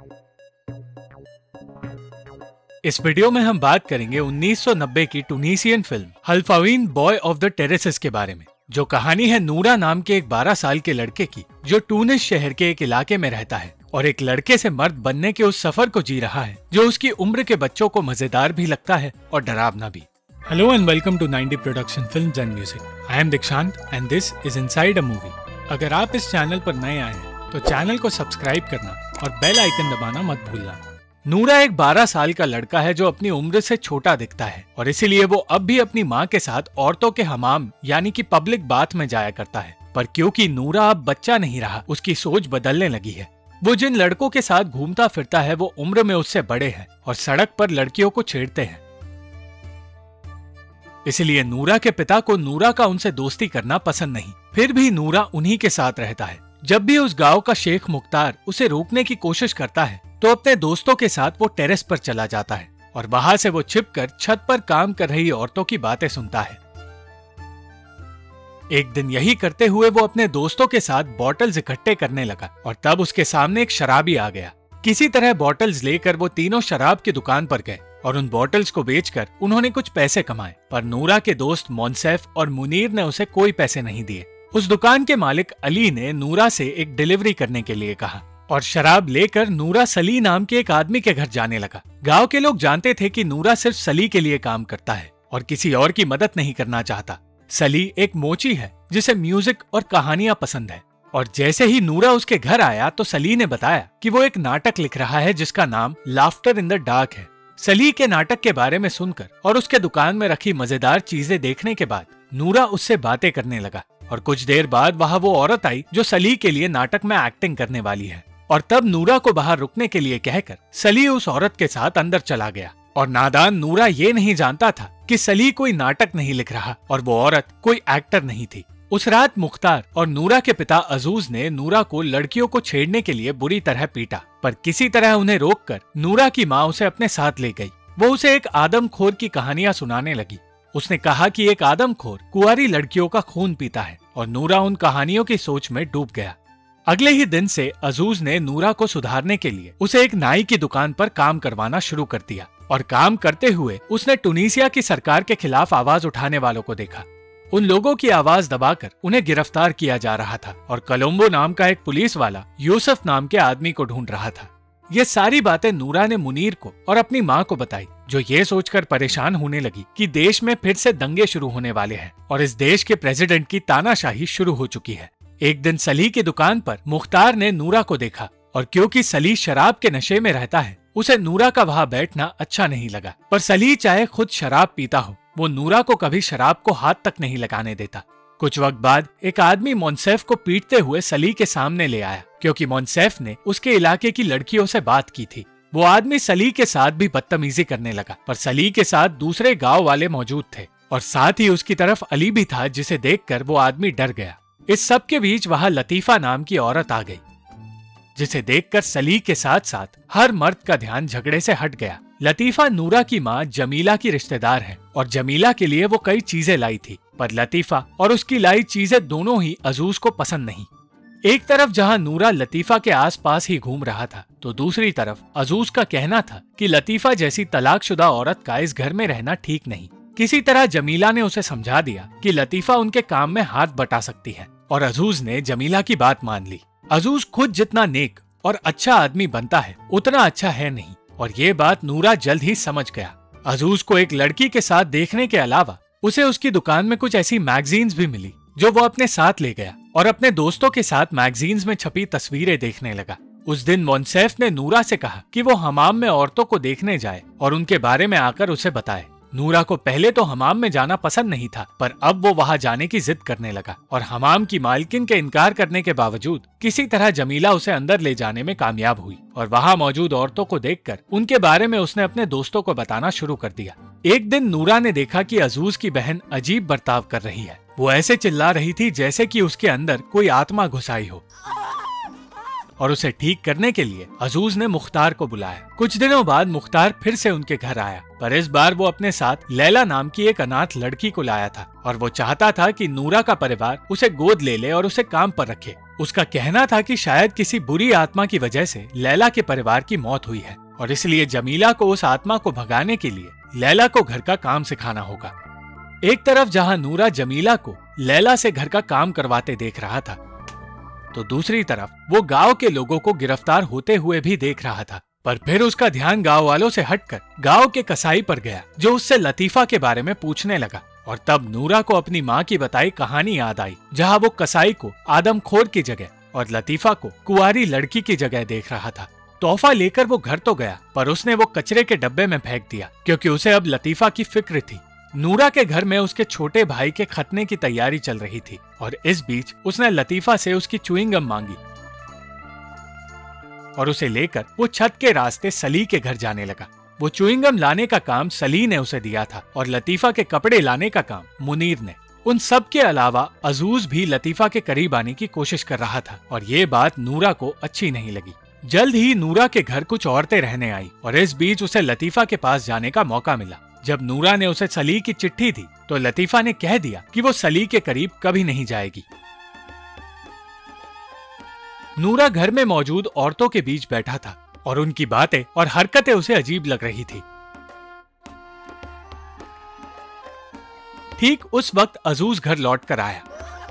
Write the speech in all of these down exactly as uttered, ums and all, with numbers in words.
इस वीडियो में हम बात करेंगे उन्नीस सौ नब्बे की Tunisian film Halfaouine boy of the terraces के बारे में, जो कहानी है नूरा नाम के एक बारह साल के लड़के की, जो टूनिस शहर के एक इलाके में रहता है और एक लड़के से मर्द बनने के उस सफर को जी रहा है जो उसकी उम्र के बच्चों को मजेदार भी लगता है और डरावना भी। Hello and welcome to ninety production films and music. I am Dikshant and this is inside a movie. अगर आप इस चैनल पर नए आए हैं तो चैनल को सब्सक्राइब करना और बेल आइकन दबाना मत भूलना। नूरा एक बारह साल का लड़का है जो अपनी उम्र से छोटा दिखता है और इसीलिए वो अब भी अपनी माँ के साथ औरतों के हमाम यानी कि पब्लिक बाथ में जाया करता है। पर क्योंकि नूरा अब बच्चा नहीं रहा, उसकी सोच बदलने लगी है। वो जिन लड़कों के साथ घूमता फिरता है वो उम्र में उससे बड़े हैं और सड़क पर लड़कियों को छेड़ते हैं। इसलिए नूरा के पिता को नूरा का उनसे दोस्ती करना पसंद नहीं। फिर भी नूरा उन्हीं के साथ रहता है। जब भी उस गांव का शेख मुख्तार उसे रोकने की कोशिश करता है तो अपने दोस्तों के साथ वो टेरेस पर चला जाता है और वहां से वो छिपकर छत पर काम कर रही औरतों की बातें सुनता है। एक दिन यही करते हुए वो अपने दोस्तों के साथ बॉटल्स इकट्ठे करने लगा और तब उसके सामने एक शराबी आ गया। किसी तरह बॉटल्स लेकर वो तीनों शराब की दुकान पर गए और उन बॉटल्स को बेचकर उन्होंने कुछ पैसे कमाए। पर नूरा के दोस्त मोनसेफ और मुनीर ने उसे कोई पैसे नहीं दिए। उस दुकान के मालिक अली ने नूरा से एक डिलीवरी करने के लिए कहा और शराब लेकर नूरा सली नाम के एक आदमी के घर जाने लगा। गांव के लोग जानते थे कि नूरा सिर्फ सली के लिए काम करता है और किसी और की मदद नहीं करना चाहता। सली एक मोची है जिसे म्यूजिक और कहानियां पसंद है और जैसे ही नूरा उसके घर आया तो सली ने बताया कि वो एक नाटक लिख रहा है जिसका नाम लाफ्टर इन द डार्क है। सली के नाटक के बारे में सुनकर और उसके दुकान में रखी मजेदार चीजें देखने के बाद नूरा उससे बातें करने लगा और कुछ देर बाद वहां वो औरत आई जो सली के लिए नाटक में एक्टिंग करने वाली है। और तब नूरा को बाहर रुकने के लिए कहकर सली उस औरत के साथ अंदर चला गया और नादान नूरा ये नहीं जानता था कि सली कोई नाटक नहीं लिख रहा और वो औरत कोई एक्टर नहीं थी। उस रात मुख्तार और नूरा के पिता अजूज ने नूरा को लड़कियों को छेड़ने के लिए बुरी तरह पीटा, पर किसी तरह उन्हें रोककर नूरा की माँ उसे अपने साथ ले गई। वो उसे एक आदमखोर की कहानियां सुनाने लगी। उसने कहा कि एक आदमखोर कुंवारी लड़कियों का खून पीता है और नूरा उन कहानियों की सोच में डूब गया। अगले ही दिन से अजूज ने नूरा को सुधारने के लिए उसे एक नाई की दुकान पर काम करवाना शुरू कर दिया और काम करते हुए उसने टूनीसिया की सरकार के खिलाफ आवाज उठाने वालों को देखा। उन लोगों की आवाज दबाकर उन्हें गिरफ्तार किया जा रहा था और कोलंबो नाम का एक पुलिस वाला यूसुफ नाम के आदमी को ढूंढ रहा था। ये सारी बातें नूरा ने मुनीर को और अपनी माँ को बताई, जो ये सोचकर परेशान होने लगी कि देश में फिर से दंगे शुरू होने वाले हैं और इस देश के प्रेसिडेंट की तानाशाही शुरू हो चुकी है। एक दिन सली की दुकान पर मुख्तार ने नूरा को देखा और क्योंकि सली शराब के नशे में रहता है उसे नूरा का वहां बैठना अच्छा नहीं लगा। पर सली चाहे खुद शराब पीता हो, वो नूरा को कभी शराब को हाथ तक नहीं लगाने देता। कुछ वक्त बाद एक आदमी मोनसेफ को पीटते हुए सली के सामने ले आया क्योंकि मोनसेफ ने उसके इलाके की लड़कियों से बात की थी। वो आदमी सली के साथ भी बदतमीजी करने लगा, पर सली के साथ दूसरे गाँव वाले मौजूद थे और साथ ही उसकी तरफ अली भी था, जिसे देखकर वो आदमी डर गया। इस सब के बीच वहां लतीफा नाम की औरत आ गई, जिसे देखकर सली के साथ साथ हर मर्द का ध्यान झगड़े से हट गया। लतीफा नूरा की माँ जमीला की रिश्तेदार है और जमीला के लिए वो कई चीजें लाई थी, पर लतीफा और उसकी लाई चीजें दोनों ही अजूज को पसंद नहीं। एक तरफ जहाँ नूरा लतीफा के आसपास ही घूम रहा था तो दूसरी तरफ अजूज का कहना था कि लतीफा जैसी तलाकशुदा औरत का इस घर में रहना ठीक नहीं। किसी तरह जमीला ने उसे समझा दिया कि लतीफा उनके काम में हाथ बटा सकती है और अजूज ने जमीला की बात मान ली। अजूज खुद जितना नेक और अच्छा आदमी बनता है उतना अच्छा है नहीं और ये बात नूरा जल्द ही समझ गया। अजूज को एक लड़की के साथ देखने के अलावा उसे उसकी दुकान में कुछ ऐसी मैगजीन्स भी मिली जो वो अपने साथ ले गया और अपने दोस्तों के साथ मैगजीन्स में छपी तस्वीरें देखने लगा। उस दिन मोनसेफ ने नूरा से कहा कि वो हमाम में औरतों को देखने जाए और उनके बारे में आकर उसे बताए। नूरा को पहले तो हमाम में जाना पसंद नहीं था, पर अब वो वहां जाने की जिद करने लगा और हमाम की मालकिन के इनकार करने के बावजूद किसी तरह जमीला उसे अंदर ले जाने में कामयाब हुई और वहां मौजूद औरतों को देखकर उनके बारे में उसने अपने दोस्तों को बताना शुरू कर दिया। एक दिन नूरा ने देखा कि अजूज की बहन अजीब बर्ताव कर रही है। वो ऐसे चिल्ला रही थी जैसे कि उसके अंदर कोई आत्मा घुसाई हो और उसे ठीक करने के लिए अजूज ने मुख्तार को बुलाया। कुछ दिनों बाद मुख्तार फिर से उनके घर आया, पर इस बार वो अपने साथ लैला नाम की एक अनाथ लड़की को लाया था और वो चाहता था कि नूरा का परिवार उसे गोद ले ले और उसे काम पर रखे। उसका कहना था कि शायद किसी बुरी आत्मा की वजह से लैला के परिवार की मौत हुई है और इसलिए जमीला को उस आत्मा को भगाने के लिए लैला को घर का काम सिखाना होगा। एक तरफ जहां नूरा जमीला को लैला से घर का काम करवाते देख रहा था, तो दूसरी तरफ वो गांव के लोगों को गिरफ्तार होते हुए भी देख रहा था। पर फिर उसका ध्यान गांव वालों से हटकर गांव के कसाई पर गया, जो उससे लतीफा के बारे में पूछने लगा। और तब नूरा को अपनी माँ की बताई कहानी याद आई, जहाँ वो कसाई को आदमखोर की जगह और लतीफा को कुंवारी लड़की की जगह देख रहा था। तोहफा लेकर वो घर तो गया, पर उसने वो कचरे के डब्बे में फेंक दिया, क्योंकि उसे अब लतीफा की फिक्र थी। नूरा के घर में उसके छोटे भाई के खतने की तैयारी चल रही थी और इस बीच उसने लतीफा से उसकी च्युइंगम मांगी और उसे लेकर वो छत के रास्ते सली के घर जाने लगा। वो च्युइंगम लाने का काम सली ने उसे दिया था और लतीफा के कपड़े लाने का काम मुनीर ने। उन सब के अलावा अजूज भी लतीफा के करीब आने की कोशिश कर रहा था और ये बात नूरा को अच्छी नहीं लगी। जल्द ही नूरा के घर कुछ औरतें रहने आई और इस बीच उसे लतीफा के पास जाने का मौका मिला। जब नूरा ने उसे सली की चिट्ठी दी तो लतीफा ने कह दिया कि वो सली के करीब कभी नहीं जाएगी। नूरा घर में मौजूद औरतों के बीच बैठा था और उनकी बातें और हरकतें उसे अजीब लग रही थी। ठीक उस वक्त अजूज घर लौट कर आया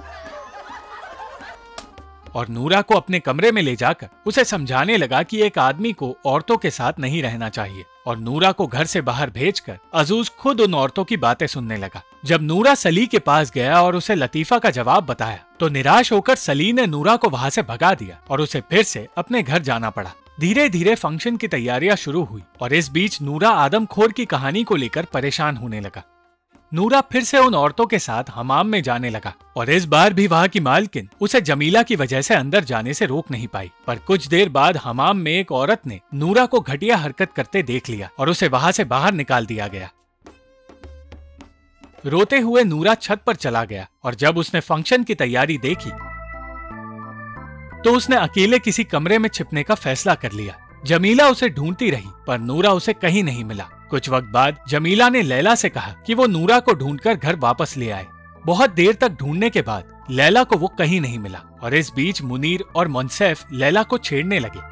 और नूरा को अपने कमरे में ले जाकर उसे समझाने लगा कि एक आदमी को औरतों के साथ नहीं रहना चाहिए और नूरा को घर से बाहर भेजकर अजूज खुद उन औरतों की बातें सुनने लगा। जब नूरा सली के पास गया और उसे लतीफा का जवाब बताया तो निराश होकर सली ने नूरा को वहां से भगा दिया और उसे फिर से अपने घर जाना पड़ा। धीरे धीरे फंक्शन की तैयारियां शुरू हुई और इस बीच नूरा आदमखोर की कहानी को लेकर परेशान होने लगा। नूरा फिर से उन औरतों के साथ हमाम में जाने लगा और इस बार भी वहाँ की मालकिन उसे जमीला की वजह से अंदर जाने से रोक नहीं पाई। पर कुछ देर बाद हमाम में एक औरत ने नूरा को घटिया हरकत करते देख लिया और उसे वहाँ से बाहर निकाल दिया गया। रोते हुए नूरा छत पर चला गया और जब उसने फंक्शन की तैयारी देखी तो उसने अकेले किसी कमरे में छिपने का फैसला कर लिया। जमीला उसे ढूंढती रही पर नूरा उसे कहीं नहीं मिला। कुछ वक्त बाद जमीला ने लैला से कहा कि वो नूरा को ढूंढकर घर वापस ले आए। बहुत देर तक ढूंढने के बाद लैला को वो कहीं नहीं मिला और इस बीच मुनीर और मुंसेफ लैला को छेड़ने लगे।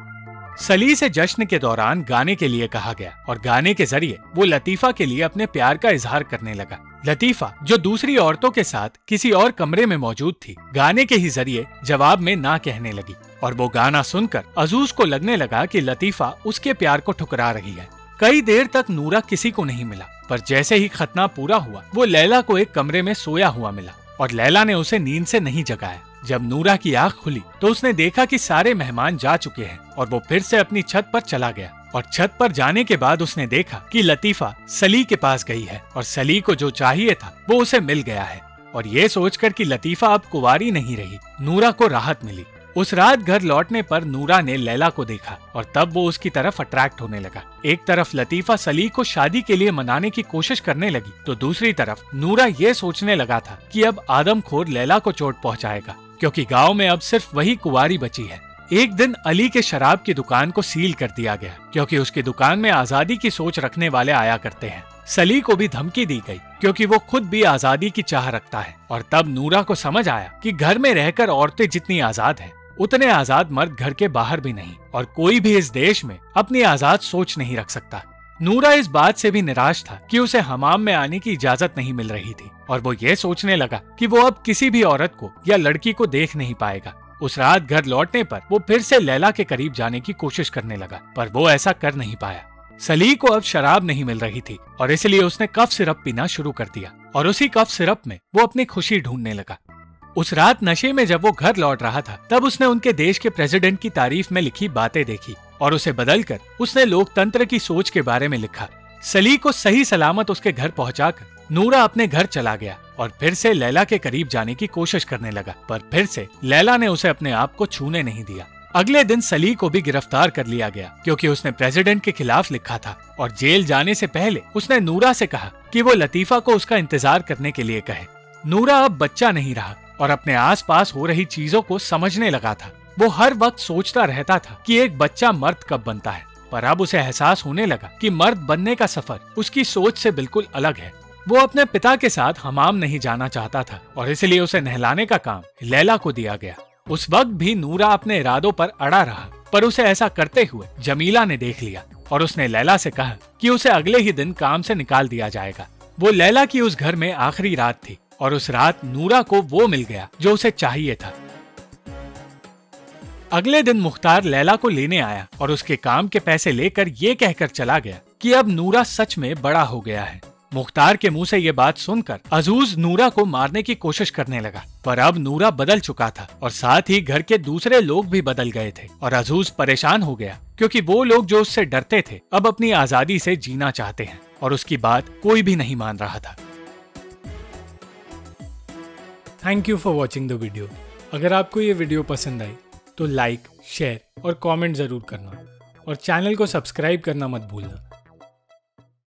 सली से जश्न के दौरान गाने के लिए कहा गया और गाने के जरिए वो लतीफा के लिए अपने प्यार का इजहार करने लगा। लतीफा, जो दूसरी औरतों के साथ किसी और कमरे में मौजूद थी, गाने के ही जरिए जवाब में ना कहने लगी और वो गाना सुनकर अजूज को लगने लगा कि लतीफा उसके प्यार को ठुकरा रही है। कई देर तक नूरा किसी को नहीं मिला, पर जैसे ही खतना पूरा हुआ वो लैला को एक कमरे में सोया हुआ मिला और लैला ने उसे नींद से नहीं जगाया। जब नूरा की आंख खुली तो उसने देखा कि सारे मेहमान जा चुके हैं और वो फिर से अपनी छत पर चला गया और छत पर जाने के बाद उसने देखा कि लतीफा सली के पास गई है और सली को जो चाहिए था वो उसे मिल गया है। और ये सोचकर कि लतीफा अब कुंवारी नहीं रही, नूरा को राहत मिली। उस रात घर लौटने पर नूरा ने लैला को देखा और तब वो उसकी तरफ अट्रैक्ट होने लगा। एक तरफ लतीफा सली को शादी के लिए मनाने की कोशिश करने लगी तो दूसरी तरफ नूरा ये सोचने लगा था कि अब आदमखोर लैला को चोट पहुंचाएगा, क्योंकि गांव में अब सिर्फ वही कुंवारी बची है। एक दिन अली के शराब की दुकान को सील कर दिया गया, क्योंकि उसकी दुकान में आजादी की सोच रखने वाले आया करते हैं। सली को भी धमकी दी गई, क्योंकि वो खुद भी आजादी की चाह रखता है। और तब नूरा को समझ आया कि घर में रहकर औरतें जितनी आजाद है उतने आजाद मर्द घर के बाहर भी नहीं, और कोई भी इस देश में अपनी आजाद सोच नहीं रख सकता। नूरा इस बात से भी निराश था कि उसे हमाम में आने की इजाजत नहीं मिल रही थी और वो ये सोचने लगा कि वो अब किसी भी औरत को या लड़की को देख नहीं पाएगा। उस रात घर लौटने पर वो फिर से लैला के करीब जाने की कोशिश करने लगा, पर वो ऐसा कर नहीं पाया। सली को अब शराब नहीं मिल रही थी और इसलिए उसने कफ सिरप पीना शुरू कर दिया और उसी कफ सिरप में वो अपनी खुशी ढूंढने लगा। उस रात नशे में जब वो घर लौट रहा था तब उसने उनके देश के प्रेसिडेंट की तारीफ में लिखी बातें देखी और उसे बदलकर उसने लोकतंत्र की सोच के बारे में लिखा। सली को सही सलामत उसके घर पहुंचाकर नूरा अपने घर चला गया और फिर से लैला के करीब जाने की कोशिश करने लगा, पर फिर से लैला ने उसे अपने आप को छूने नहीं दिया। अगले दिन सली को भी गिरफ्तार कर लिया गया, क्योंकि उसने प्रेसिडेंट के खिलाफ लिखा था और जेल जाने से पहले उसने नूरा से कहा कि वो लतीफा को उसका इंतजार करने के लिए कहे। नूरा अब बच्चा नहीं रहा और अपने आसपास हो रही चीजों को समझने लगा था। वो हर वक्त सोचता रहता था कि एक बच्चा मर्द कब बनता है, पर अब उसे एहसास होने लगा कि मर्द बनने का सफर उसकी सोच से बिल्कुल अलग है। वो अपने पिता के साथ हमाम नहीं जाना चाहता था और इसलिए उसे नहलाने का काम लैला को दिया गया। उस वक्त भी नूरा अपने इरादों पर अड़ा रहा, पर उसे ऐसा करते हुए जमीला ने देख लिया और उसने लैला से कहा कि उसे अगले ही दिन काम से निकाल दिया जाएगा। वो लैला की उस घर में आखिरी रात थी और उस रात नूरा को वो मिल गया जो उसे चाहिए था। अगले दिन मुख्तार लैला को लेने आया और उसके काम के पैसे लेकर ये कहकर चला गया कि अब नूरा सच में बड़ा हो गया है। मुख्तार के मुंह से ये बात सुनकर अजूज नूरा को मारने की कोशिश करने लगा, पर अब नूरा बदल चुका था और साथ ही घर के दूसरे लोग भी बदल गए थे और अजूज परेशान हो गया क्योंकि वो लोग जो उससे डरते थे अब अपनी आजादी से जीना चाहते हैं और उसकी बात कोई भी नहीं मान रहा था। Thank you for watching the video. अगर आपको ये वीडियो पसंद आई तो लाइक, शेयर और कमेंट जरूर करना और चैनल को सब्सक्राइब करना मत भूलना।